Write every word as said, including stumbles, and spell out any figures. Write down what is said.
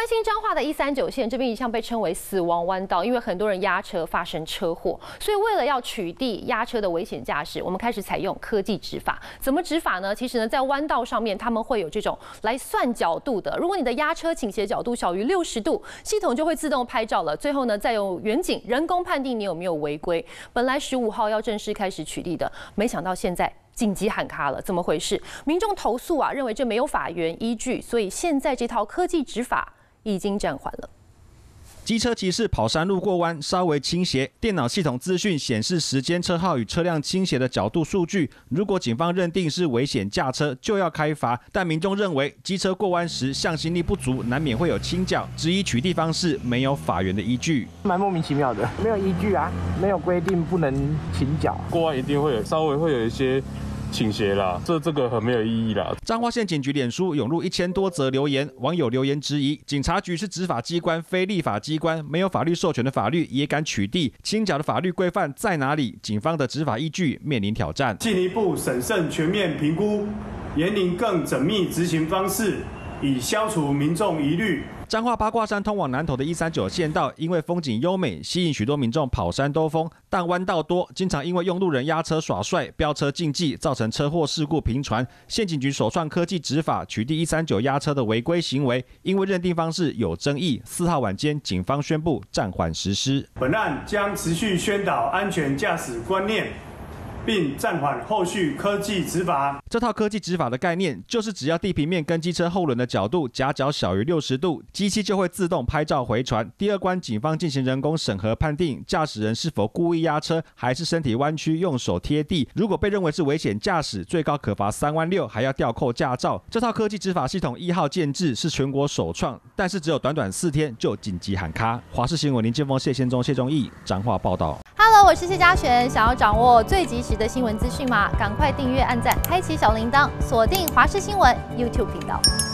关心彰化的一三九线这边一向被称为死亡弯道，因为很多人压车发生车祸，所以为了要取缔压车的危险驾驶，我们开始采用科技执法。怎么执法呢？其实呢，在弯道上面他们会有这种来算角度的，如果你的压车倾斜角度小于六十度，系统就会自动拍照了。最后呢，再用远景人工判定你有没有违规。本来十五号要正式开始取缔的，没想到现在紧急喊卡了，怎么回事？民众投诉啊，认为这没有法源依据，所以现在这套科技执法已经暂缓了。 机车骑士跑山路过弯稍微倾斜，电脑系统资讯显示时间、车号与车辆倾斜的角度数据。如果警方认定是危险驾车，就要开罚。但民众认为机车过弯时向心力不足，难免会有倾角，质疑取缔方式没有法源的依据， 蛮莫名其妙的，没有依据啊，没有规定不能倾角， 过弯一定会有稍微会有一些倾斜啦，这这个很没有意义啦。 彰化县警局脸书涌入一千多则留言，网友留言质疑警察局是执法机关，非立法机关，没有法律授权的法律也敢取缔，倾角的法律规范在哪里？警方的执法依据面临挑战。 进一步审慎全面评估，研拟更缜密执行方式，以消除民众疑虑。 彰化八卦山通往南投的一三九县道，因为风景优美，吸引许多民众跑山兜风，但弯道多，经常因为用路人压车耍帅、飙车竞技，造成车祸事故频传。县警局首创科技执法，取缔一三九压车的违规行为，因为认定方式有争议，四号晚间警方宣布暂缓实施。 本案将持续宣导安全驾驶观念，并暂缓后续科技执法。 这套科技执法的概念，就是只要地平面跟机车后轮的角度夹角小于六十度，机器就会自动拍照回传。第二关，警方进行人工审核判定，驾驶人是否故意压车，还是身体弯曲用手贴地。如果被认为是危险驾驶，最高可罚三万六，还要吊扣驾照。这套科技执法系统一号建制是全国首创，但是只有短短四天就紧急喊卡。华视新闻林建峰、谢宪忠、谢忠义彰化报道。 Hello， 我是谢嘉璇。想要掌握最及时的新闻资讯吗？赶快订阅、按赞、开启小铃铛，锁定华视新闻 YouTube 频道。